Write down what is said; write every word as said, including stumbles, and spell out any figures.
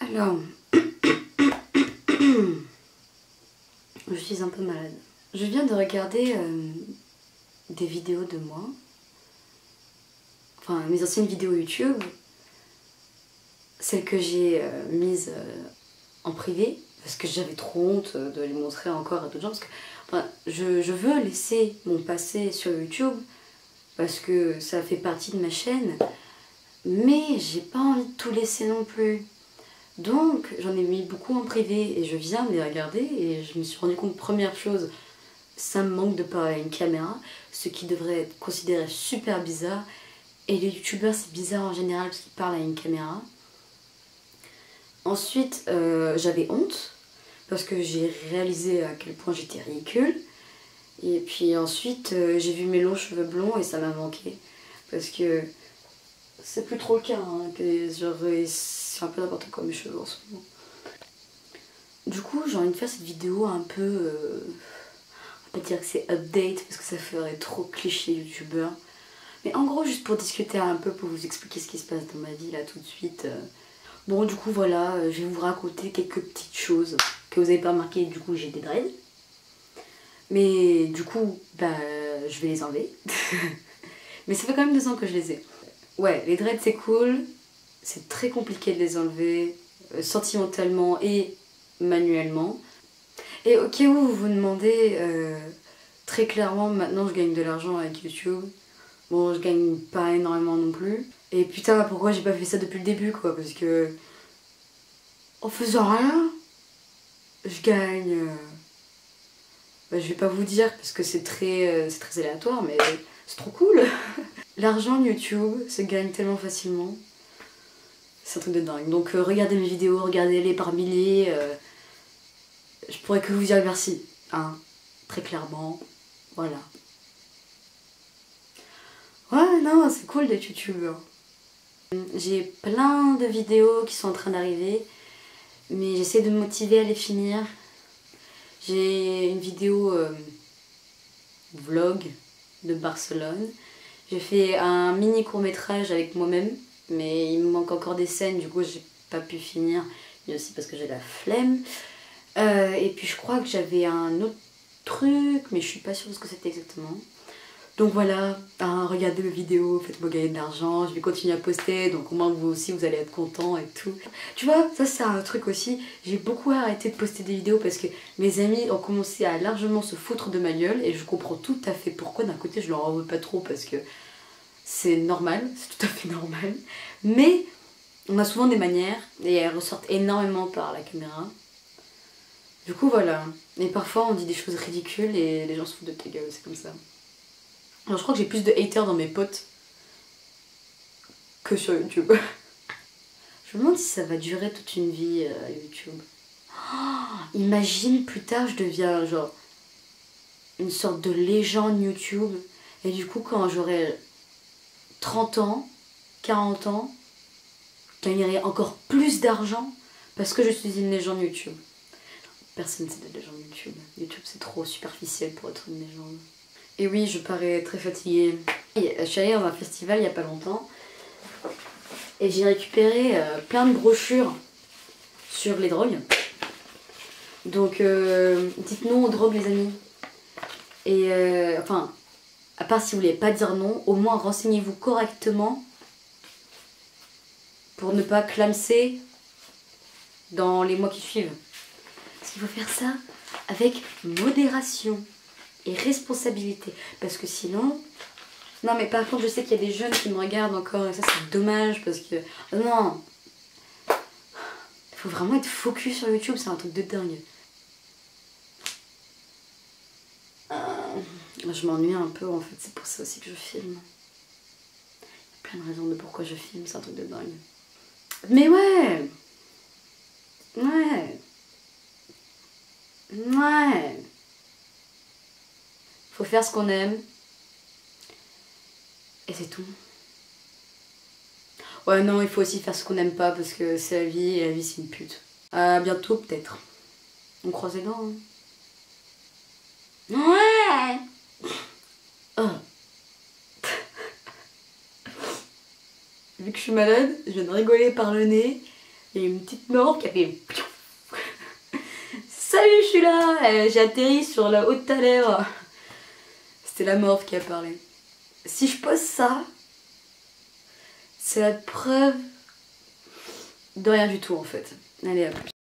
Alors, je suis un peu malade. Je viens de regarder euh, des vidéos de moi, enfin mes anciennes vidéos YouTube, celles que j'ai euh, mises euh, en privé, parce que j'avais trop honte de les montrer encore à d'autres gens, parce que enfin, je, je veux laisser mon passé sur YouTube, parce que ça fait partie de ma chaîne, mais j'ai pas envie de tout laisser non plus. Donc j'en ai mis beaucoup en privé et je viens de les regarder et je me suis rendu compte, première chose, ça me manque de parler à une caméra, ce qui devrait être considéré super bizarre. Et les youtubeurs c'est bizarre en général parce qu'ils parlent à une caméra. Ensuite euh, j'avais honte parce que j'ai réalisé à quel point j'étais ridicule. Et puis ensuite euh, j'ai vu mes longs cheveux blonds et ça m'a manqué. Parce que c'est plus trop le cas, hein, que genre c'est un peu n'importe quoi mes cheveux en ce moment. Du coup j'ai envie de faire cette vidéo un peu... Euh, on va pas dire que c'est update parce que ça ferait trop cliché youtubeur. Mais en gros juste pour discuter un peu, pour vous expliquer ce qui se passe dans ma vie là tout de suite. Bon du coup voilà, je vais vous raconter quelques petites choses que vous avez pas remarqué. Du coup j'ai des dreads. Mais du coup bah je vais les enlever. Mais ça fait quand même deux ans que je les ai. Ouais, les dreads c'est cool. C'est très compliqué de les enlever euh, sentimentalement et manuellement. Et au cas où vous vous demandez, euh, très clairement maintenant je gagne de l'argent avec YouTube. Bon, je gagne pas énormément non plus. Et putain, pourquoi j'ai pas fait ça depuis le début quoi? Parce que en faisant rien, je gagne... Euh... Bah, je vais pas vous dire parce que c'est très, euh, c'est très aléatoire, mais c'est trop cool. L'argent YouTube se gagne tellement facilement. C'est un truc de dingue. Donc euh, regardez mes vidéos, regardez-les par milliers. Euh, je pourrais que vous dire merci. Hein, très clairement. Voilà. Ouais, non, c'est cool d'être youtubeur. J'ai plein de vidéos qui sont en train d'arriver, mais j'essaie de me motiver à les finir. J'ai une vidéo euh, vlog de Barcelone. J'ai fait un mini court-métrage avec moi-même, mais il me manque encore des scènes, du coup j'ai pas pu finir, mais aussi parce que j'ai la flemme. Euh, et puis je crois que j'avais un autre truc, mais je suis pas sûre de ce que c'était exactement. Donc voilà, hein, regardez mes vidéos, faites-moi gagner de l'argent, je vais continuer à poster, donc au moins vous aussi vous allez être contents et tout. Tu vois, ça c'est un truc aussi, j'ai beaucoup arrêté de poster des vidéos parce que mes amis ont commencé à largement se foutre de ma gueule et je comprends tout à fait pourquoi. D'un côté je leur en veux pas trop parce que c'est normal, c'est tout à fait normal. Mais on a souvent des manières et elles ressortent énormément par la caméra. Du coup voilà, et parfois on dit des choses ridicules et les gens se foutent de ta gueule, c'est comme ça. Alors je crois que j'ai plus de haters dans mes potes que sur YouTube. Je me demande si ça va durer toute une vie euh, YouTube. Oh, imagine plus tard je deviens genre une sorte de légende YouTube. Et du coup quand j'aurai trente ans, quarante ans, je gagnerai encore plus d'argent parce que je suis une légende YouTube. Personne c'est de légende YouTube. YouTube c'est trop superficiel pour être une légende. Et oui, je parais très fatiguée. Je suis allée dans un festival il n'y a pas longtemps et j'ai récupéré euh, plein de brochures sur les drogues. Donc euh, dites non aux drogues les amis. Et euh, enfin, à part si vous voulez pas dire non, au moins renseignez-vous correctement pour ne pas clamser dans les mois qui suivent. Parce qu'il faut faire ça avec modération et responsabilité, parce que sinon... Non mais par contre je sais qu'il y a des jeunes qui me regardent encore et ça c'est dommage parce que... Non, il faut vraiment être focus sur YouTube, c'est un truc de dingue. Euh, je m'ennuie un peu en fait, c'est pour ça aussi que je filme. Il y a plein de raisons de pourquoi je filme, c'est un truc de dingue. Mais ouais. Ouais. Ouais. Faut faire ce qu'on aime. Et c'est tout. Ouais, non, il faut aussi faire ce qu'on n'aime pas parce que c'est la vie et la vie c'est une pute. À bientôt peut-être. On croise les dents. Hein. Ouais. Oh. Vu que je suis malade, je viens de rigoler par le nez. Il y a une petite morve qui a fait... Salut, je suis là. euh, J'ai atterri sur la haute l'air. C'était la morve qui a parlé. Si je pose ça, c'est la preuve de rien du tout en fait. Allez, à plus.